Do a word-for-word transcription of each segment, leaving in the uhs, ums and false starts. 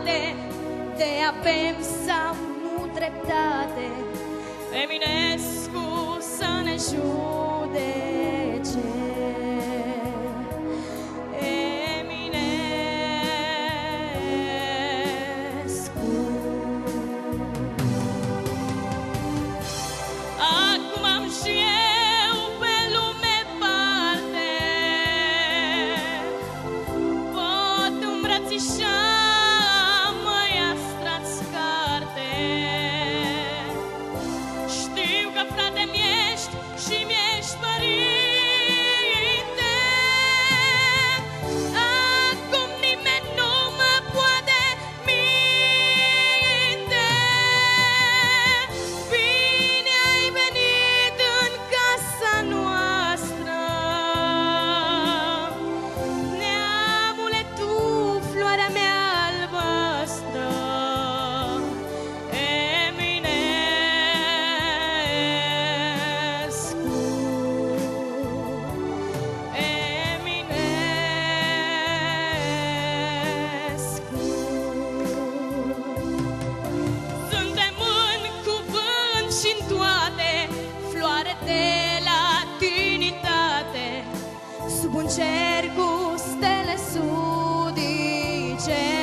dreptate, de avem sau nu dreptate, Eminescu să ne judece. Acum am și eu pe lume parte, pot îmbrățișa măiastra-ți carte. Știu că frate mi-ești și mi-ești părinte, acum nimeni nu mă poate minte. Bine ai venit în casa noastră, neamule, tu, floarea mea albastră, Eminescu, Eminescu. Suntem în cuvânt și-n toate, floare de latinitate, sub un cer cu stele sudice.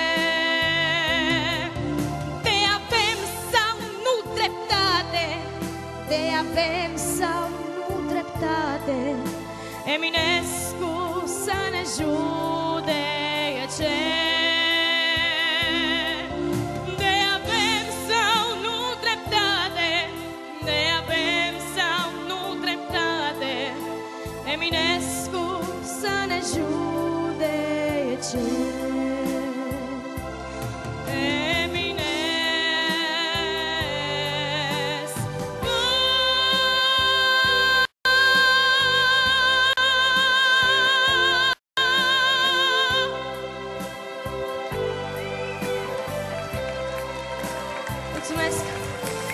De avem sau nu dreptate, de avem sau nu dreptate, Eminescu să ne judece. De avem sau nu dreptate, de avem sau nu dreptate, Eminescu să ne judece. Eminescu. Mulțumesc!